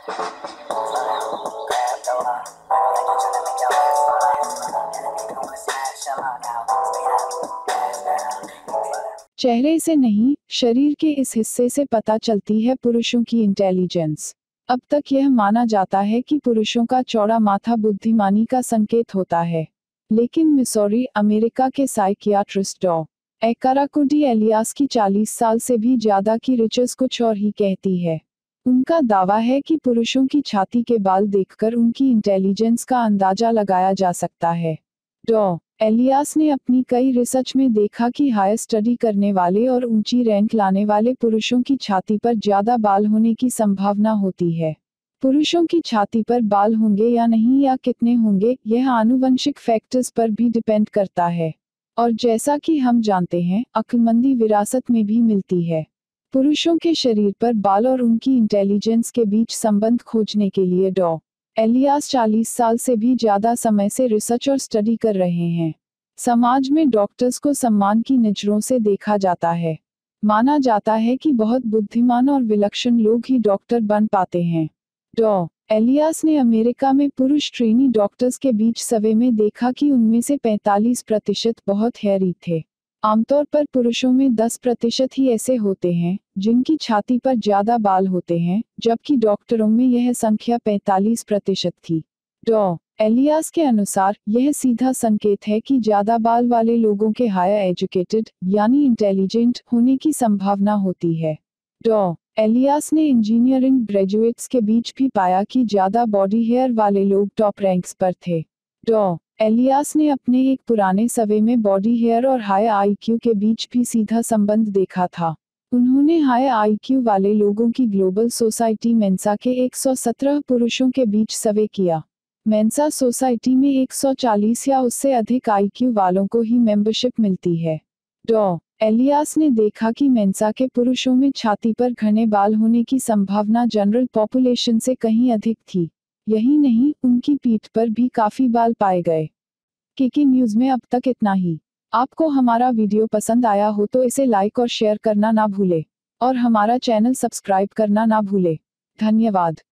चेहरे से नहीं, शरीर के इस हिस्से से पता चलती है पुरुषों की इंटेलिजेंस। अब तक यह माना जाता है कि पुरुषों का चौड़ा माथा बुद्धिमानी का संकेत होता है। लेकिन मिसौरी, अमेरिका के साइकियाट्रिस्ट डॉ. एकाराकुडी एलियास की 40 साल से भी ज्यादा की रिसर्च कुछ और ही कहती है। उनका दावा है कि पुरुषों की छाती के बाल देखकर उनकी इंटेलिजेंस का अंदाजा लगाया जा सकता है। डॉ. एलियास ने अपनी कई रिसर्च में देखा कि हायर स्टडी करने वाले और ऊंची रैंक लाने वाले पुरुषों की छाती पर ज्यादा बाल होने की संभावना होती है। पुरुषों की छाती पर बाल होंगे या नहीं या कितने होंगे, यह आनुवंशिक फैक्टर्स पर भी डिपेंड करता है। और जैसा कि हम जानते हैं, अक्लमंदी विरासत में भी मिलती है। पुरुषों के शरीर पर बाल और उनकी इंटेलिजेंस के बीच संबंध खोजने के लिए डॉ. एलियास 40 साल से भी ज्यादा समय से रिसर्च और स्टडी कर रहे हैं। समाज में डॉक्टर्स को सम्मान की नजरों से देखा जाता है। माना जाता है कि बहुत बुद्धिमान और विलक्षण लोग ही डॉक्टर बन पाते हैं। डॉ. एलियास ने अमेरिका में पुरुष ट्रेनी डॉक्टर्स के बीच सर्वे में देखा कि उनमें से 45% बहुत हैरी थे। आमतौर पर पुरुषों में 10% ही ऐसे होते हैं जिनकी छाती पर ज्यादा बाल होते हैं, जबकि डॉक्टरों में यह संख्या 45% थी। डॉ. एलियास के अनुसार यह सीधा संकेत है कि ज्यादा बाल वाले लोगों के हायर एजुकेटेड यानी इंटेलिजेंट होने की संभावना होती है। डॉ. एलियास ने इंजीनियरिंग ग्रेजुएट्स के बीच भी पाया कि ज्यादा बॉडी हेयर वाले लोग टॉप रैंक्स पर थे। डॉ. एलियास ने अपने एक पुराने सर्वे में बॉडी हेयर और हाई आईक्यू के बीच भी सीधा संबंध देखा था। उन्होंने हाई आईक्यू वाले लोगों की ग्लोबल सोसाइटी मेंसा के 117 पुरुषों के बीच सर्वे किया। मेंसा सोसाइटी में 140 या उससे अधिक आईक्यू वालों को ही मेंबरशिप मिलती है। डॉ. एलियास ने देखा कि मेंसा के पुरुषों में छाती पर घने बाल होने की संभावना जनरल पॉपुलेशन से कहीं अधिक थी। यही नहीं, उनकी पीठ पर भी काफी बाल पाए गए। केके न्यूज में अब तक इतना ही। आपको हमारा वीडियो पसंद आया हो तो इसे लाइक और शेयर करना ना भूले और हमारा चैनल सब्सक्राइब करना ना भूले। धन्यवाद।